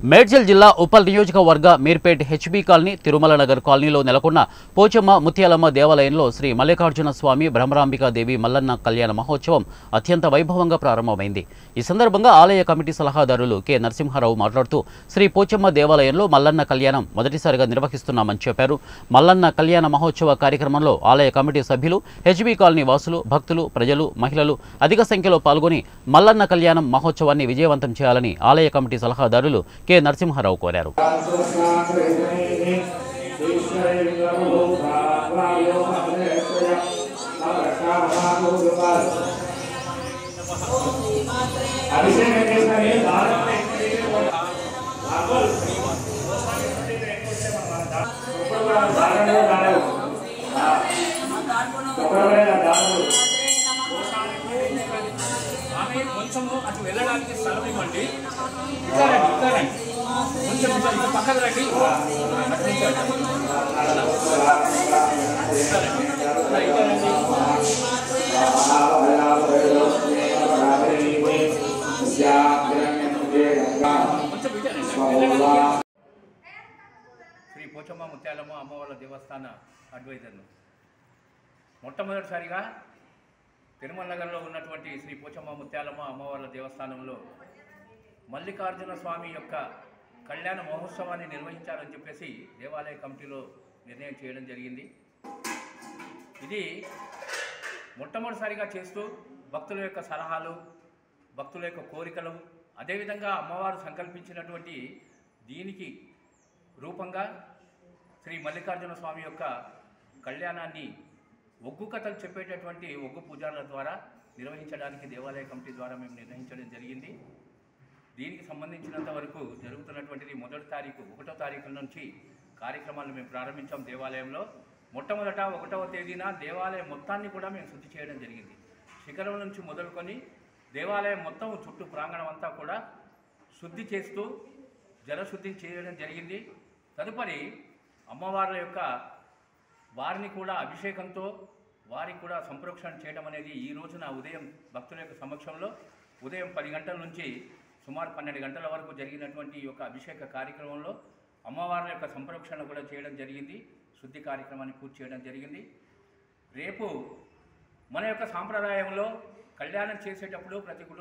మేడ్చల్ జిల్లా ఉప్పల్ నియోజకవర్గ Meerpet HB colony Tirumala Nagar కాలనీలో నెలకొన్న పోచమ్మ ముత్యాలమ్మ దేవాలయంలో శ్రీ మల్లికార్జున స్వామి బ్రహ్మరాంబికా దేవి మల్లన్న కళ్యాణ మహోత్సవం అత్యంత వైభవంగా ప్రారంభమైంది। ఈ సందర్భంగా ఆలయ కమిటీ సలహాదారులు కె నరసింహారావు మాట్లాడుతూ శ్రీ పోచమ్మ దేవాలయంలో మల్లన్న కళ్యాణం మొదటిసారిగా నిర్వహిస్తున్నామని చెప్పారు। మల్లన్న కళ్యాణ మహోత్సవ కార్యక్రమంలో ఆలయ కమిటీ సభ్యులు, హెచ్బీ కాలనీ వాసులు, భక్తులు, ప్రజలు, మహిళలు అధిక సంఖ్యలో పాల్గొని మల్లన్న కళ్యాణం మహోత్సవాన్ని విజయవంతం చేయాలని ఆలయ కమిటీ సలహాదారులు కె నరసింహారావు కోరారు। కొంచెము అటు వెళ్ళడానికి స్థలం ఇవ్వండి, కొంచెం పక్కన రండి, శ్రీ పోచమ్మ ముత్యాలమ్మ అమ్మవార్ల దేవస్థాన అడ్వైజర్ను మొట్టమొదటిసారిగా తిరుమల నగర్లో ఉన్నటువంటి శ్రీ పోచమ్మ ముత్యాలమ్మ అమ్మవార్ల దేవస్థానంలో మల్లికార్జున స్వామి యొక్క కళ్యాణ మహోత్సవాన్ని నిర్వహించాలని చెప్పేసి దేవాలయ కమిటీలో నిర్ణయం చేయడం జరిగింది। ఇది మొట్టమొదటిసారిగా చేస్తూ భక్తుల యొక్క సలహాలు, భక్తుల యొక్క కోరికలు, అదేవిధంగా అమ్మవారు సంకల్పించినటువంటి దీనికి రూపంగా శ్రీ మల్లికార్జున స్వామి యొక్క కళ్యాణాన్ని ఒగ్గు కథలు చెప్పేటటువంటి ఒగ్గు పూజారుల ద్వారా నిర్వహించడానికి దేవాలయ కమిటీ ద్వారా మేము నిర్ణయించడం జరిగింది। దీనికి సంబంధించినంత వరకు జరుగుతున్నటువంటిది 1వ తారీఖు నుంచి కార్యక్రమాలు మేము ప్రారంభించాం। దేవాలయంలో మొట్టమొదట 1వ తేదీన దేవాలయం మొత్తాన్ని కూడా మేము శుద్ధి చేయడం జరిగింది। శిఖరం నుంచి మొదలుకొని దేవాలయం మొత్తం చుట్టూ ప్రాంగణం అంతా కూడా శుద్ధి చేస్తూ జలశుద్ధి చేయడం జరిగింది। తదుపరి అమ్మవార్ల యొక్క వారిని కూడా అభిషేకంతో వారికి కూడా సంప్రోక్షణ చేయడం అనేది ఈ రోజున ఉదయం భక్తుల యొక్క సమక్షంలో ఉదయం 10 గంటల నుంచి సుమారు 12 గంటల వరకు జరిగినటువంటి ఈ యొక్క అభిషేక కార్యక్రమంలో అమ్మవార్ల యొక్క సంప్రోక్షణ కూడా చేయడం జరిగింది, శుద్ధి కార్యక్రమాన్ని పూర్తి చేయడం జరిగింది। రేపు మన యొక్క సాంప్రదాయంలో కళ్యాణం చేసేటప్పుడు ప్రతి